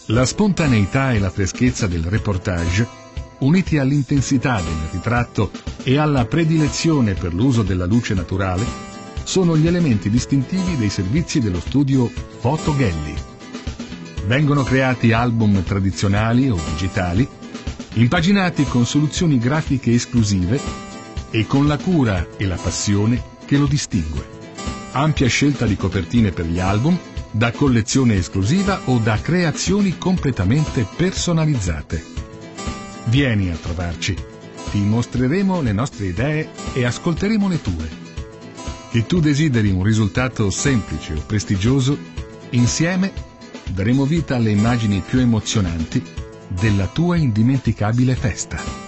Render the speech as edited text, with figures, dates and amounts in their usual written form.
La spontaneità e la freschezza del reportage, uniti all'intensità del ritratto e alla predilezione per l'uso della luce naturale, sono gli elementi distintivi dei servizi dello studio Photo Gallery. Vengono creati album tradizionali o digitali, impaginati con soluzioni grafiche esclusive e con la cura e la passione che lo distingue. Ampia scelta di copertine per gli album, da collezione esclusiva o da creazioni completamente personalizzate. Vieni a trovarci, ti mostreremo le nostre idee e ascolteremo le tue. Che tu desideri un risultato semplice o prestigioso, insieme daremo vita alle immagini più emozionanti della tua indimenticabile festa.